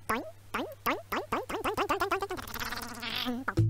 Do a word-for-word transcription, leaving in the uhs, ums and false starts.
Doink, doink, doink, doink, doink, doink, doink, doink, doink, doink, doink, doink, doink, doink, doink, doink, doink.